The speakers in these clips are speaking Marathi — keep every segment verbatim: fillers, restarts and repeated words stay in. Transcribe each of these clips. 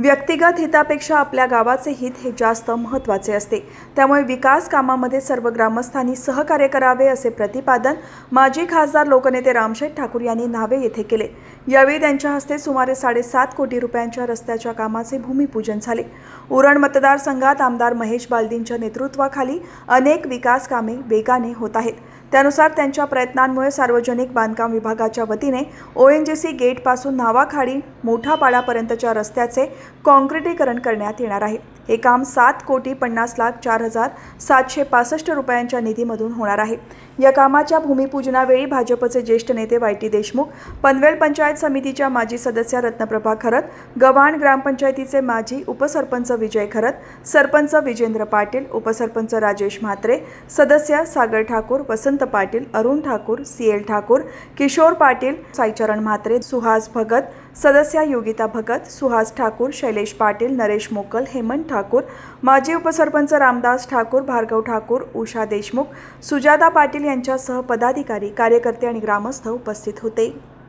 व्यक्तिगत हितापेक्षा आपल्या गावाचे हित हे जास्त महत्त्वाचे असते। त्यामुळे विकास कामामध्ये सर्व ग्रामस्थांनी सहकार्य करावे असे प्रतिपादन माजी खासदार लोकनेते रामशेठ ठाकूर यांनी न्हावे येथे केले। यावेळी त्यांच्या हस्ते सुमारे साडेसात कोटी रुपयांच्या रस्त्याच्या कामाचे भूमिपूजन झाले। उरण मतदारसंघात आमदार महेश बालदींच्या नेतृत्वाखाली अनेक विकास कामे वेगाने होत आहेत। त्यानुसार त्यांच्या प्रयत्नांमुळे सार्वजनिक बांधकाम विभागाच्या वतीने ओएनजीसी गेटपासून न्हावाखाडी मोठापाडापर्यंतच्या रस्त्याचे काँक्रिटीकरण करण्यात येणार आहे। हे काम सात कोटी पन्नास लाख चार हजार सातशे पासष्ट रुपयांच्या निधीमधून होणार आहे। या कामाच्या भूमिपूजनावेळी भाजपचे ज्येष्ठ नेते वाय टी देशमुख, पनवेल पंचायत समितीच्या माजी सदस्या रत्नप्रभा खरत, गव्हाण ग्रामपंचायतीचे माजी उपसरपंच विजय खरत, सरपंच विजेंद्र पाटील, उपसरपंच राजेश म्हात्रे, सदस्य सागर ठाकूर, वसंत पाटील, अरुण ठाकूर, सी एल ठाकूर, किशोर पाटील, साईचरण म्हात्रे, सुहास भगत, सदस्या योगिता भगत, सुहास ठाकूर, शैलेश पाटील, नरेश मोकल, हेमंत ठाकूर, माजी उपसरपंच रामदास ठाकूर, भार्गव ठाकूर, उषा देशमुख, सुजाता पाटील यांच्यासह पदाधिकारी, कार्यकर्ते आणि ग्रामस्थ उपस्थित होते।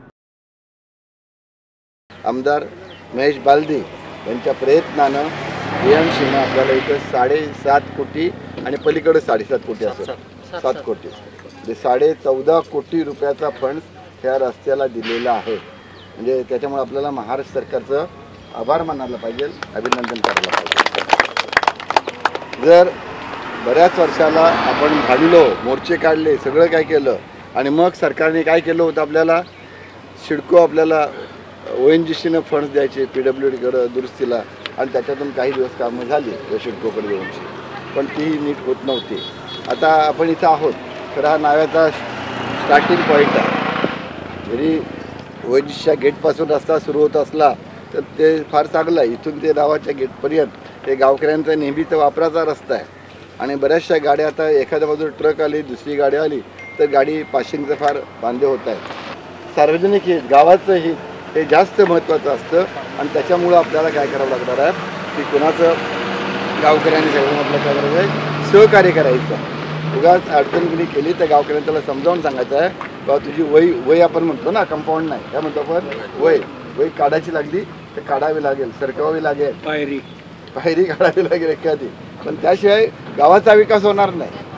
आमदार महेश बालदी यांच्या प्रयत्नानं एएमसीनं आपल्याला इथं साडेसात कोटी आणि पलीकडे साडेसात कोटी असं सात कोटी म्हणजे साडे चौदा कोटी रुपयाचा फंड त्या रस्त्याला दिलेला आहे। म्हणजे त्याच्यामुळे आपल्याला महाराष्ट्र सरकारचं आभार मानायला पाहिजे, अभिनंदन करायला पाहिजे। जर बऱ्याच वर्षाला आपण भांडलो, मोर्चे काढले, सगळं काय केलं आणि मग सरकारने काय केलं होतं, आपल्याला सिडको आपल्याला ओ एन जी सीनं फंड्स द्यायचे पी डब्ल्यू डीकडं दुरुस्तीला आणि त्याच्यातून काही दिवस कामं झाली त्या सिडकोकडे देऊनची, पण तीही नीट होत नव्हती। आता आपण इथं आहोत, तर हा नाव्याचा स्टार्टिंग पॉईंट आहे। जरी ओ एन जी सीच्या गेटपासून रस्ता सुरू होत असला तर ते फार चांगलं आहे। इथून ते गावाच्या गेटपर्यंत हे गावकऱ्यांचा नेहमीचा वापराचा रस्ता आहे आणि बऱ्याचशा गाड्या आता एखाद्या बाजूला ट्रक आली, दुसरी गाडी आली तर गाडी पासिंगचं फार वांदे होत आहे। सार्वजनिक हित, गावाचं हित हे जास्त महत्त्वाचं असतं आणि त्याच्यामुळं आपल्याला काय करावं लागणार आहे की कोणाचं गावकऱ्यांनी सगळं आपलं काय करायचं आहे, सहकार्य करायचं। उगाच अडचणगिरी केली तर गावकऱ्यांनी त्याला समजावून सांगायचं आहे बाबा तुझी वय वय आपण म्हणतो ना, कंपाऊंड नाही काय म्हणतो आपण, वय वय काढायची लागली तर काढावी लागेल, सरकवावी लागेल, पायरी पायरी काढावी लागेल एखादी, पण त्याशिवाय गावाचा विकास होणार नाही।